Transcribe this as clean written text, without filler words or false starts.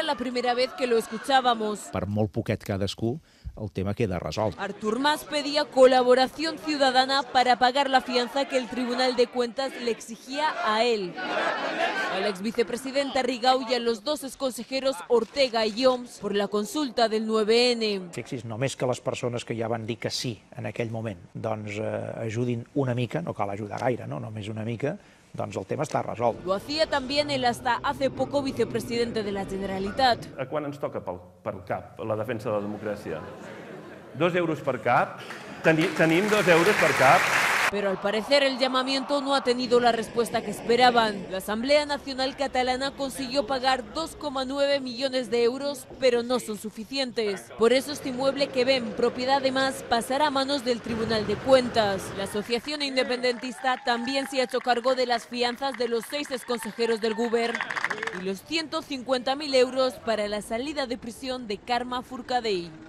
la primera vez que lo escuchábamos. Per molt poquet cadascú, el tema queda resolt. Artur Mas pedía colaboración ciudadana para pagar la fianza que el Tribunal de Cuentas le exigía a él. Al ex vicepresidente Rigau y a los dos exconsejeros Ortega y Homs por la consulta del 9N. Fixis, només que les persones que ja van dir que sí en aquell moment doncs ajudin una mica, no cal ajudar gaire, no? Només una mica, doncs el tema està resolt. Lo hacía también el hasta hace poco vicepresidente de la Generalitat. A quan ens toca per cap la defensa de la democràcia? 2 euros per cap? Tenim 2 euros per cap? Pero al parecer el llamamiento no ha tenido la respuesta que esperaban. La Asamblea Nacional Catalana consiguió pagar 2,9 millones de euros, pero no son suficientes. Por eso este inmueble que ven propiedad de Mas pasará a manos del Tribunal de Cuentas. La asociación independentista también se ha hecho cargo de las fianzas de los 6 exconsejeros del Govern y los 150.000 euros para la salida de prisión de Carme Forcadell.